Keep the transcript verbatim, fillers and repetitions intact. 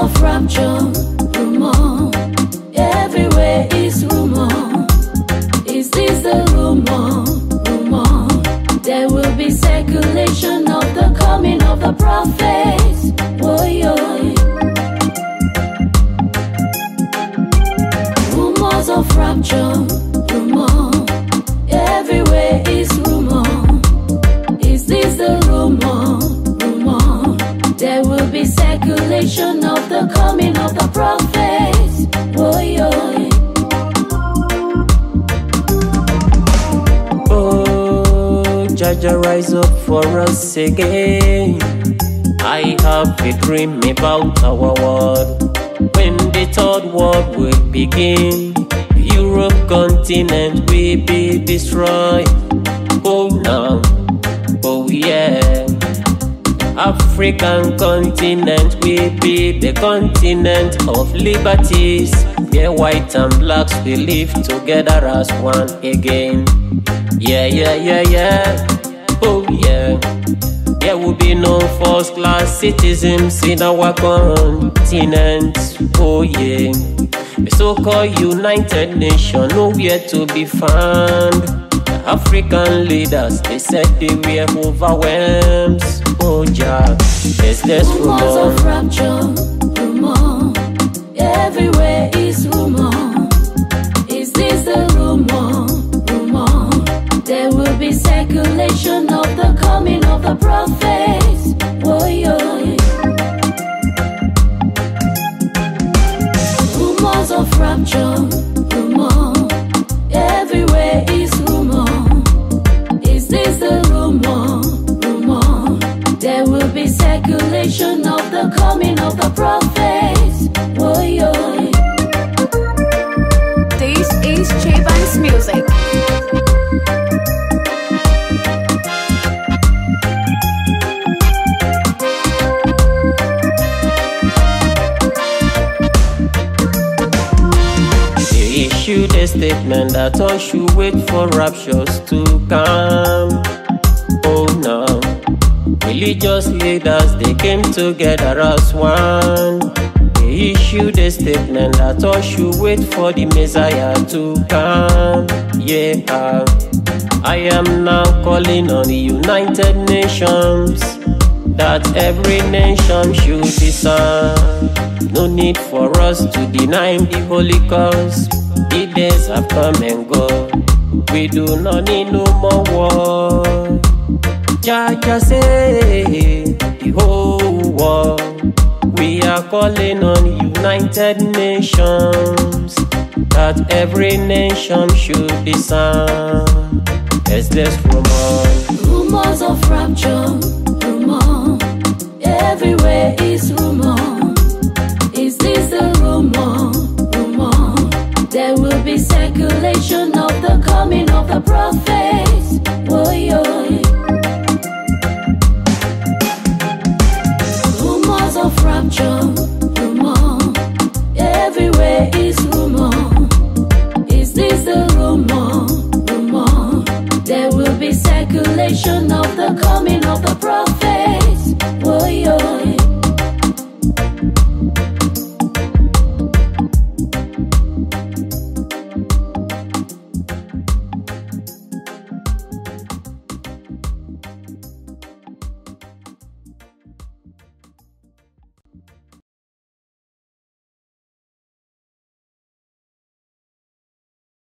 of rapture, rumor. Everywhere is rumor. Is this the rumor? Rumor. There will be speculation of the coming of the prophets. Oh, yeah. Rumors of rapture, rumor. Everywhere is rumor. Is this the rumor? Rumor. There will be speculation of the coming of the prophets. Oh, yeah. Oh, Jaja, rise up for us again. I have a dream about our world. When the third world will begin, Europe continent will be destroyed. Oh no, oh yeah. African continent will be the continent of liberties, where white and blacks will live together as one again. Yeah, yeah, yeah, yeah. Oh yeah. There will be no first class citizens in our continent. Oh yeah. The so-called United Nations nowhere to be found. The African leaders, they said they were overwhelmed. Oh yeah, yes, there's rumors of rapture, rumor. Everywhere is rumor. Is this the rumor? Rumor. There will be speculation of the coming of the prophets. Oh yeah. Rumors of rapture, rumor. Everywhere is rumor. Is this the rumor? Rumor. There will be speculation of the coming of the prophets. Oh yeah. This is Chevan's music. Issued a statement that all should wait for raptures to come. Oh no, religious leaders, they came together as one. They issued a statement that all should wait for the Messiah to come. Yeah, I am now calling on the United Nations that every nation should discern. No need for us to deny the Holy Cause. The days have come and go. We do not need no more war. Jaja say the whole world. We are calling on United Nations that every nation should discern. Yes, there's rumors. Rumors of rapture, rumor. Everywhere is rumor. Is this the rumor? Rumor. There will be speculation of the coming of the prophets. Oh yeah. Rumors of rapture, rumor. Everywhere is rumor. Is this the rumor? Rumor. There will be speculation of the coming of the